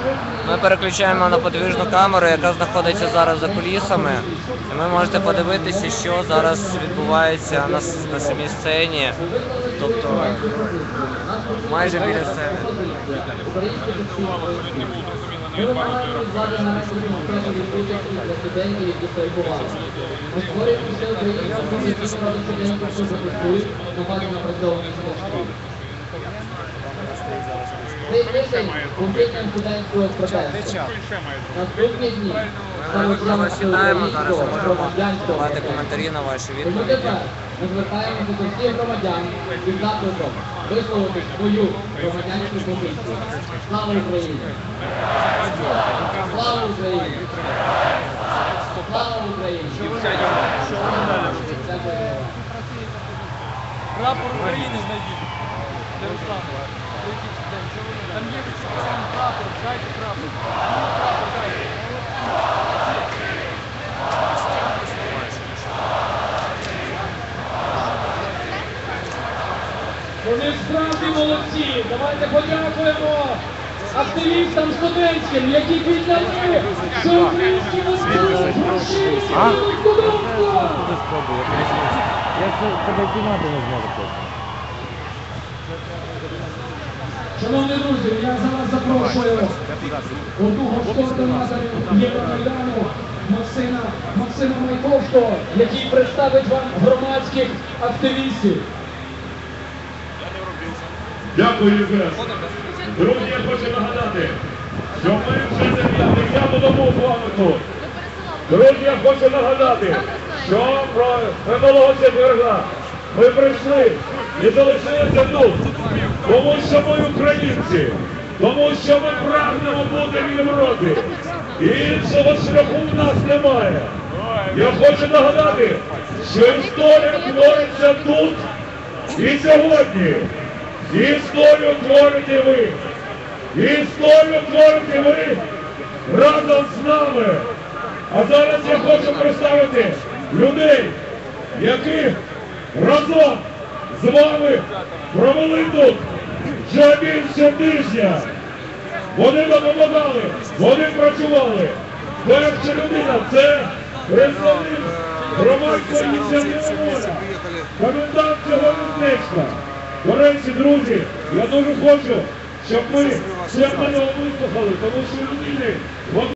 Ми переключаємо на подвижну камеру, яка знаходиться зараз за кулісами. І ви можете подивитися, що зараз відбувається на самій сцені, тобто майже біля сцени. Ми вимагаємо від влади нарешті демократії відповідати для студентів, які перебували. Ми створюємо все українську комісію ради студентів, що запустують напади на працьовані школи. Цей тиждень конфліктним студентського протесту. Наступні дні Ми вас вітаємо, зараз можемо давати коментарі на ваші відповіді. Ми звертаємося до всіх громадян із закликом висловити свою громадянську позицію. Слава Україні! Слава Україні! Слава Україні! Прапор України знайдіть. Там є прапор, дайте прапор. Прапор дайте. Вони справді молодці. Давайте подякуємо активістам студентським, які підняли всеукраїнські національні гроші студентства. Шановні друзі, я зараз запрошую одного з координаторів Євромайдану Максима Майковського, який представить вам громадських активістів. Дякую, Євген. Друзі, я хочу нагадати, що ми вже не тому з вами тут. Друзі, я хочу нагадати, що минулого четверга ми прийшли і залишилися тут, тому що ми українці, тому що ми прагнемо бути в Європі. І іншого шляху в нас немає. Я хочу нагадати, що історія твориться тут і сьогодні. Історію творите ви. Історію творите ви разом з нами. А зараз я хочу представити людей, які разом з вами провели тут вже більше тижня. Вони допомагали, вони працювали. Перша людина – це представник громадської ініціативи «Воля», комендант цього містечка. До речі, друзі, я дуже хочу, щоб ми всі мене вислухали, тому що людини